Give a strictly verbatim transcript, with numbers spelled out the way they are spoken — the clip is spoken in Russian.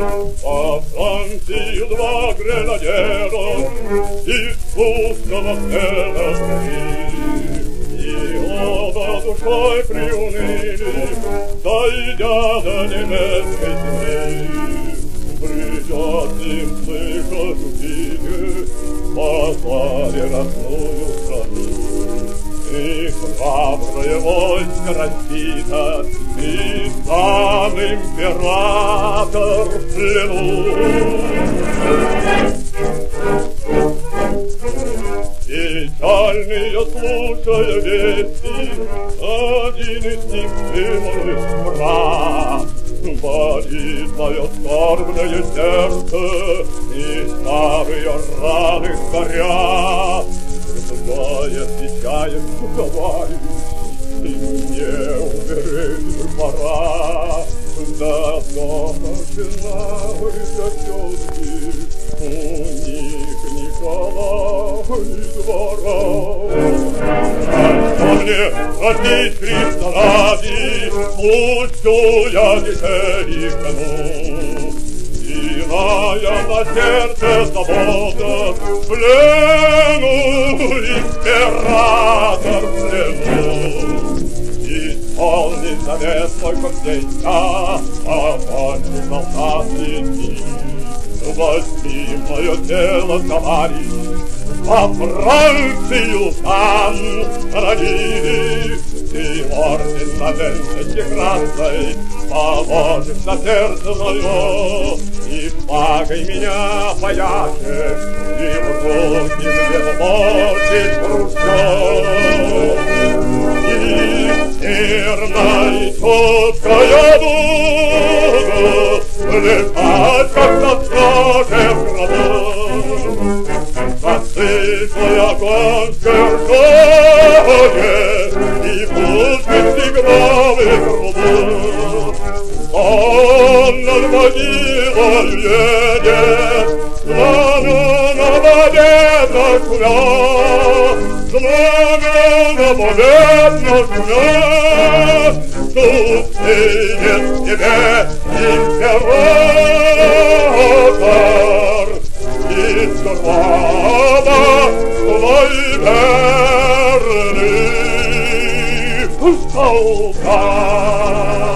Во Францию два гренадера искусного пели, и оба душой приуныли, дойдя до немецкой земли. Придет им слышать убитых, послали родную страну. И храброе войско разбито, и сам император в плену. Печальные слушая вести, один из них сын брат. Болит мое скорбное сердце, и старые раны горят. Злая отвечает, товарищ, мне умереть пора. До дома жена и тетки, у них ни кола, ни двора. Что мне родить Христа ради, пущу я детей кону. Иная на сердце забота, в плену император в плену. Исполнить завет мой как дитя, окончу солдатские дни. Возьми мое тело, товарищ, во Францию там родили. И орден на венце красной положишь на сердце мое, и флагой меня пояшешь, и в руки мне вложишь ружье. И мирно и чуткая буду летать, как на скаже в гробу. Посыпай огонь сверкает, и пустит тигровый трубу. Он над могилой едет, знамена победно шумят, знамена победно шумят. Тут сидит тебе император, из гроба свой верный солдат.